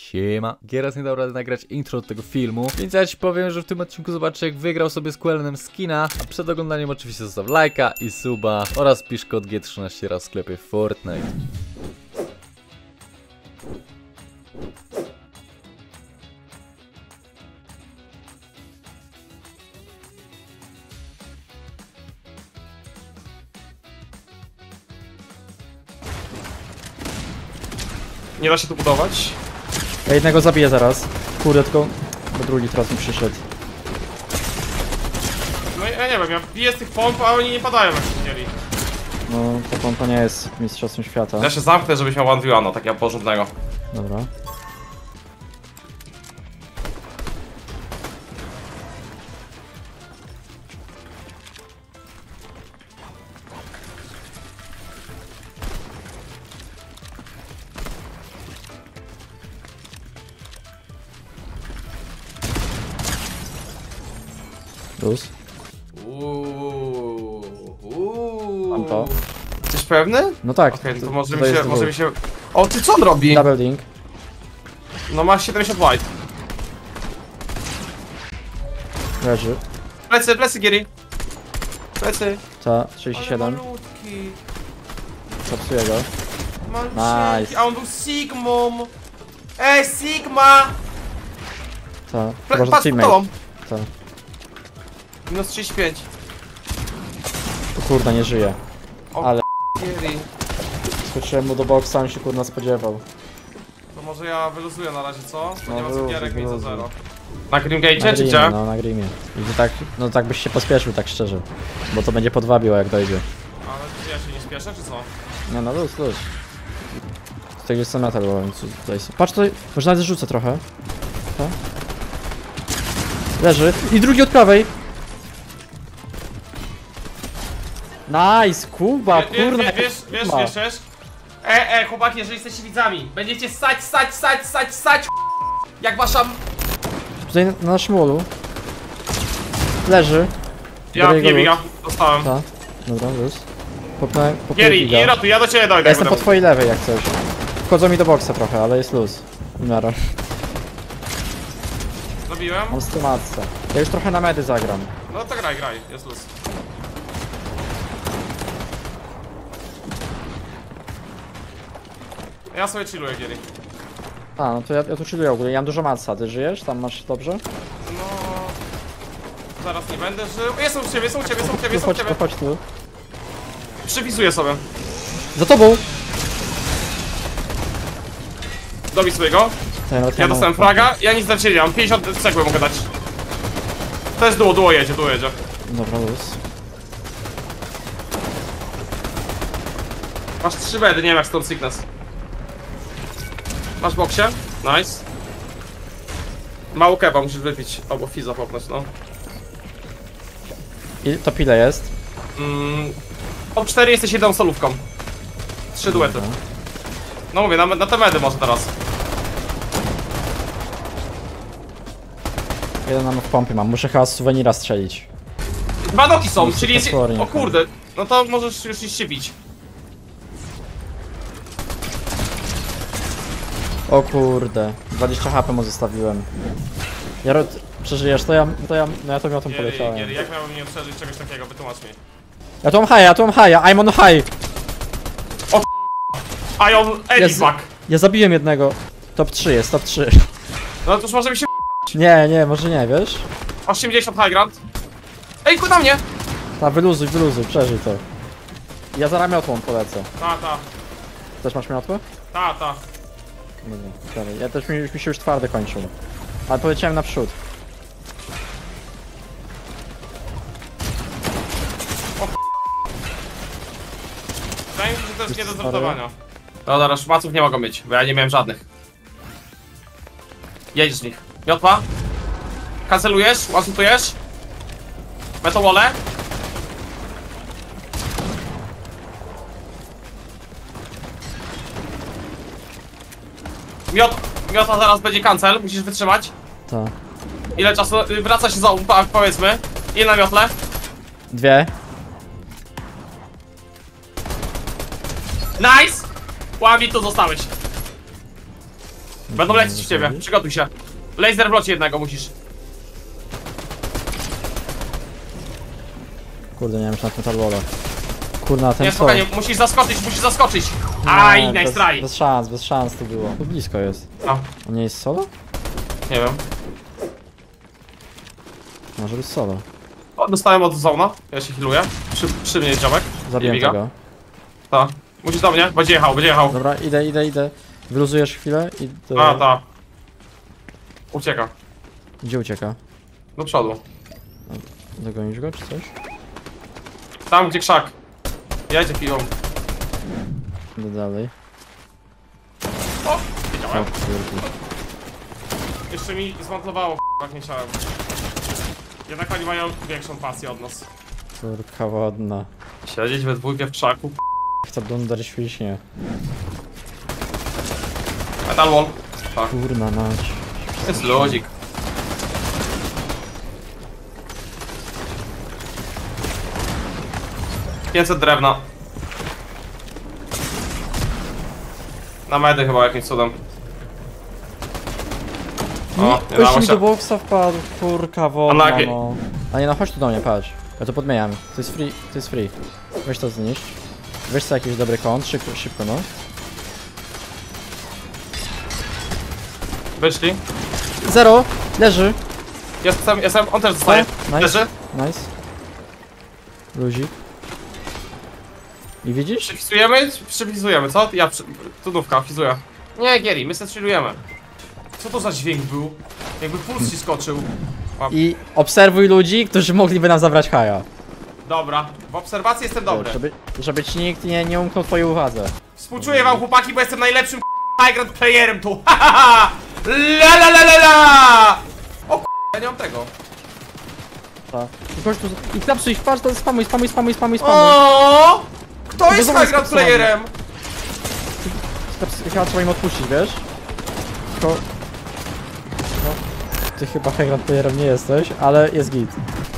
Siema. Gieras nie dał rady nagrać intro do tego filmu, więc ja ci powiem, że w tym odcinku zobaczę, jak wygrał sobie z Quellenem skina, a przed oglądaniem oczywiście zostaw lajka i suba oraz pisz kod G13 raz w sklepie Fortnite. Nie da się tu budować. Ja jednego zabiję zaraz. Kurde, tylko bo drugi teraz mi przyszedł. No ja nie wiem, ja biję z tych pomp, a oni nie padają jak widzieli. No, ta pompa nie jest mistrzostwem świata. Ja się zamknę, żebyś miał one v one, takiego porządnego. Dobra. Plus. Mam to. Jesteś pewny? No tak. Okej, to to może jest mi się... O, ty co on robi? Double link. No masz 70 white. Leży. Plecy, Giri. Plecy. Ta, 67. Ale malutki. Zapsuję go. Malutki. Nice. A on był Sigmą. Ej, Sigma! Ta. Chyba, że Patrz pod teammate. tobą. Ta. Minus 35. O kurde, nie żyje. O, Ale Giri. skoczyłem mu do boksa, on się kurna spodziewał. To może ja wyluzuję na razie, co? Bo nie ma wyluzuj, cukierek, mi za wyluzuj. 0. Na Grim Gate, czy Na gdzie? Grimie, no na Grimie. I ty tak, no tak byś się pospieszył, tak szczerze. Bo to będzie podwabiło jak dojdzie. Ale ja się nie spieszę, czy co? Nie no, luz. Tutaj jest metal, bo tutaj są. Patrz tutaj, może nawet zrzucę trochę. Ta. Leży. I drugi od prawej. Nice, Kuba, kurna. Wiesz. Chłopaki, jeżeli jesteście widzami, będziecie ssać, jak wasza... Tutaj na naszym wallu. Leży. Ja Biorę jego biega, lód. dostałem. Ta. Dobra, luz. Popnę Gieri, giga. nie ratuj, ja do ciebie dojdę. Ja jestem po twojej lewej jak coś. Wchodzą mi do boksa trochę, ale jest luz. W miarę. Zabiłem? Mam stymatce. Ja już trochę na medy zagram. No to graj, jest luz. Ja sobie chilluję, Gieri. A, no to ja tu chilluję ogólnie. Ja mam dużo matca. Ty żyjesz? Tam masz dobrze? No... Zaraz nie będę żył. Jestem u ciebie, są u ciebie. To chodź tu. Przypisuję sobie. Za tobą! Dobij swojego. Ja dostałem fraga, ja nic dla ciebie nie mam. 50 sekund mogę dać. To jest duo jedzie. Dobra, luz. Masz 3 bedy, nie wiem jak Stone Sickness. Masz w boksie? Nice. Mało keba musisz wypić, albo fiza popnąć, no. I to ile jest? Top 4 jesteś jedną solówką. 3 duety. No mówię, na te medy może teraz. Jeden nam w pompie mam. Muszę chyba z suwenira strzelić. 2 noki są, czyli jest... potwornie, O kurde, no to możesz już iść się bić. O kurde. 20 HP mu zostawiłem. Przeżyjesz? To ja miotą poleciałem. Gieri, jak miałbym nie przeżyć czegoś takiego? Wytłumacz mi. Ja tu mam high, I'm on high! Ion Edit back. Ja zabiłem jednego. Top 3 jest, top 3. No to już może mi się... Nie, może nie, wiesz? 80 high ground. Ej, na mnie! Ta, wyluzuj, przeżyj to. Ja za miotłą polecę. Ta. Też masz miotłę? Ta. Dobra, dalej. Ja też mi się już twarde kończą. Ale poleciałem naprzód. Wydaje mi się, że to jest nie do zrotowania. No dobra, szmaców nie mogą być, bo ja nie miałem żadnych. Jedź z nich. Miotła. Kancelujesz, łansutujesz. Metowole. Miotła zaraz będzie cancel, musisz wytrzymać. Tak. Ile czasu? Wraca się za powiedzmy. Ile na miotle? 2. Nice! Łami tu zostałeś. Będą lecieć w ciebie, przygotuj się. Laser w locie jednego musisz. Kurde, nie wiem, czy na tym tarbola. Kurna, ten Nie, co? spokojnie, musisz zaskoczyć. Aj, nice try. Bez szans to było. Tu blisko jest. No, On nie jest solo? nie wiem. Może być solo. O, dostałem od zona, ja się healuję. Przy mnie jest ziomek. Zabiłem Nie biega. tego. Tak. Musisz do mnie, będzie jechał. Dobra, idę. Wyluzujesz chwilę i do... A, tak. Ucieka. Gdzie ucieka? Do przodu. Dogonisz go, czy coś? Tam, gdzie krzak. Jedzie chwilą. Idę dalej. O, O, wiedziałem. kurde. Jeszcze mi zmantlowało, jak nie chciałem. Jednak oni mają większą pasję od nas. Kurka wodna. Siedzieć we dwójkę w krzaku. Chcę blundar świśnie. Metal wall. Tak, Kurna mać. jest ludzik. $500 drewna. Na medy chyba jakimś cudem. O, nie Jeszcze dało mi do się. boksa wpadł, kurka wodna, Unlucky. no. A nie no, chodź tu do mnie, patrz. Ja to podmieniam. To jest free. Weź to zniszcz. Weź sobie jakiś dobry kąt, szybko no. Wyszli. Zero! Leży! Jestem, on też zostaje. Nice. Leży. Nice. Luzik. I widzisz? Przypisujemy, co? Tudówka, wpizuję. Nie, Gieri, my strzelujemy. Co to za dźwięk był? Jakby puls ci skoczył. I obserwuj ludzi, którzy mogliby nam zabrać haja. Dobra, w obserwacji jestem dobry. Żeby ci nikt nie umknął twojej uwadze. Współczuję wam, chłopaki, bo jestem najlepszym highground playerem tu. La la la la la! O ja nie mam tego. Tak. I chodź tu, i klapsuj, patrz, to spamuj. O! Kto jest zobacz, highground co playerem? Chyba trzeba im odpuścić, wiesz? Tylko... No, ty chyba highground playerem nie jesteś, ale jest git.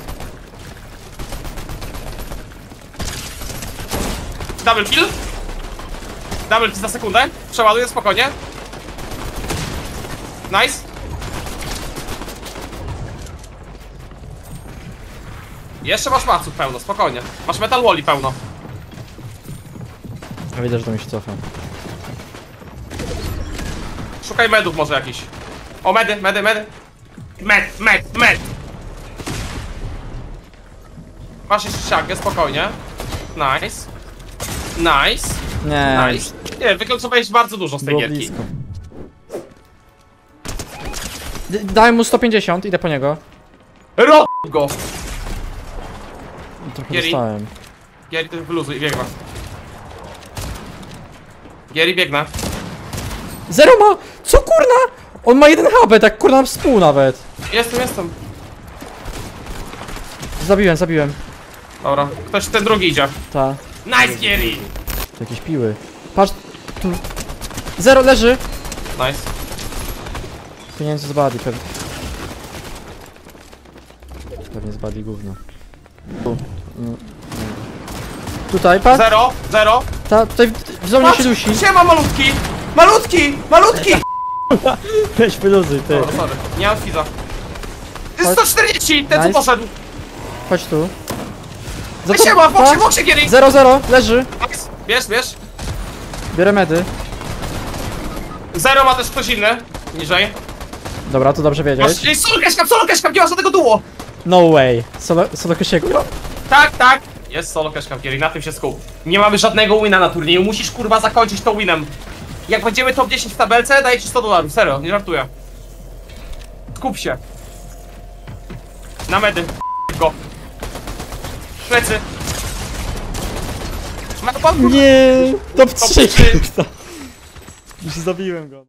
Double kill. Double kill za sekundę. Przeładuję spokojnie. Nice. Jeszcze masz maców pełno, spokojnie. Masz metal wally pełno. Ja widzę, że to mi się cofa. Szukaj medów może jakiś. O, medy. Med. Masz jeszcze ściankę, spokojnie. Nice. Nie, Nice. Nie, wykońcowałeś bardzo dużo z tej było gierki. blisko. Daj mu 150, idę po niego. Ro go! Trochę Gieri. dostałem. Gieri, ty wyluzuj, biegnę. Gieri, biegnę. Zero ma! Co kurna? On ma 1 HP, tak kurna współ nawet. Jestem. Zabiłem. Dobra, ktoś ten drugi idzie. Ta. Nice, Gieri! To jakieś piły. Patrz, tu. Zero leży! Nice. Pieniędzy z body pewnie. Pewnie z body gówno. Tu. Tutaj, patrz! Zero. Tutaj w zonie się dusi. Siema, malutki! Weź wyluzuj, ty. Dobra, sorry. Nie mam fiza. Chodź. 140! Ten Nice. co poszedł! Chodź tu. Siema, patrz. w boksie, Gieri! 0-0, leży. Nice. Bierz. Biorę medy. Zero ma też ktoś inny. Niżej. Dobra, to dobrze wiedzieć. Masz... Solo cashcam, nie ma żadnego duo! No way. Solo Kosiego. Tak. Jest solo cashcam, Gieri, na tym się skup. Nie mamy żadnego wina na turnieju, musisz kurwa zakończyć to winem. Jak będziemy top 10 w tabelce, daję ci $100, serio, nie żartuję. Skup się. Na medy. Go. Plecy. Nie, top Top 3. trzy. Już zabiłem go.